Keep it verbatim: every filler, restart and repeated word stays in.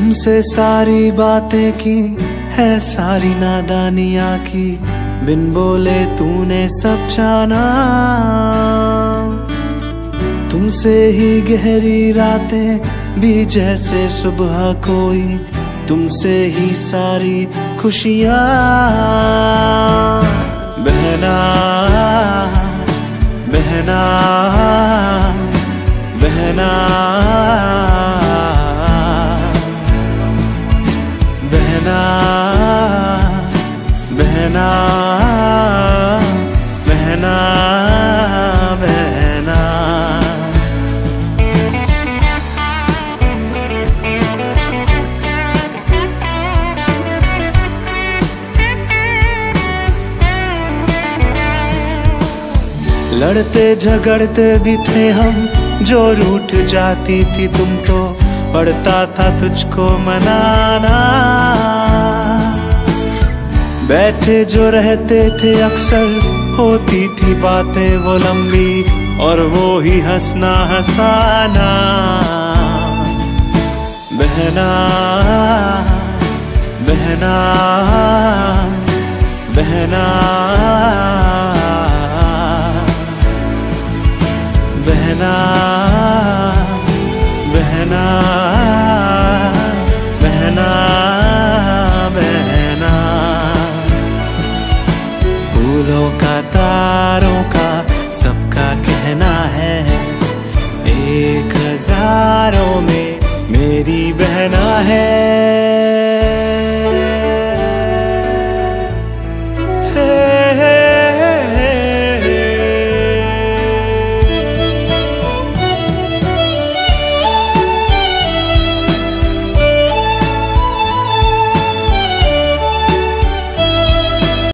तुमसे सारी बातें की है, सारी नादानियाँ की, बिन बोले तूने सब जाना। तुमसे ही गहरी रातें भी जैसे सुबह कोई, तुमसे ही सारी खुशियाँ। बहना बहना बहना बहना बहना बहना बहना। लड़ते झगड़ते भी थे हम, जो रूठ जाती थी तुम तो पड़ता था तुझको मनाना। बैठे जो रहते थे अक्सर, होती थी बातें वो लंबी, और वो ही हंसना हंसाना। बहना बहना बहना बहना बहना बहना बहना। फूलों का तारों का सबका कहना है, एक हजारों में मेरी बहना है।